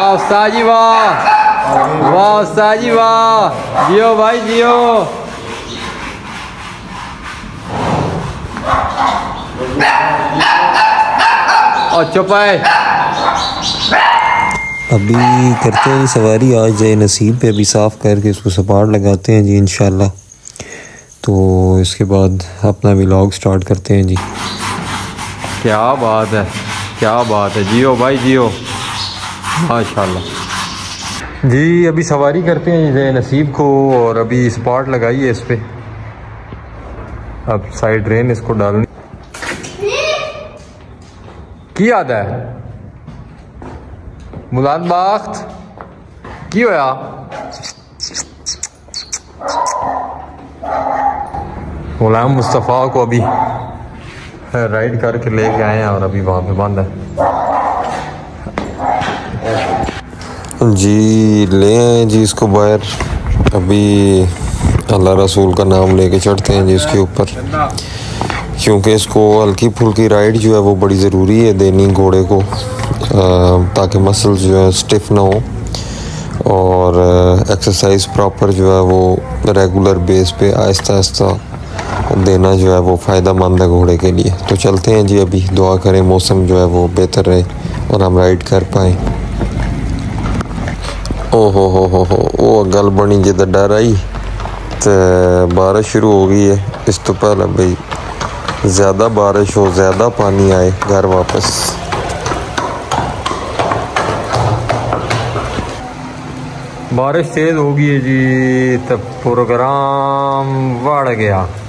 वाह उस्ताद जी वाह, वाह उस्ताद जी वाह, जियो भाई जियो। और चुपाए अभी करते हैं जी सवारी, आज जाए नसीब पे, अभी साफ़ करके उसको सपाट लगाते हैं जी इंशाल्लाह। तो इसके बाद अपना व्लॉग स्टार्ट करते हैं जी। क्या बात है, क्या बात है, जियो भाई जियो माशाल्लाह जी। अभी सवारी करते हैं जी नसीब को, और अभी स्पॉट लगाई है इस पे, अब साइड ड्रेन इसको डालनी की याद है। मुलाद बाख्त की होया, गुलाम मुस्तफ़ा को अभी राइड करके लेके आए हैं और अभी वहाँ पे बंद है जी। ले आए जी इसको बाहर, अभी अल्लाह रसूल का नाम लेके चढ़ते हैं जी इसके ऊपर, क्योंकि इसको हल्की फुल्की राइड जो है वो बड़ी ज़रूरी है देनी घोड़े को, ताकि मसल्स जो है स्टिफ ना हो, और एक्सरसाइज प्रॉपर जो है वो रेगुलर बेस पे आहिस्ता आहिस्ता देना जो है वो फ़ायदा मंद है घोड़े के लिए। तो चलते हैं जी, अभी दुआ करें मौसम जो है वो बेहतर रहे और हम राइड कर पाएँ। ओ हो वो गल बनी जिदा डर आई तो बारिश शुरू हो गई है। इस तो पहले भाई ज़्यादा बारिश हो, ज़्यादा पानी आए घर वापस। बारिश तेज़ हो गई है जी, तब प्रोग्राम बढ़ गया।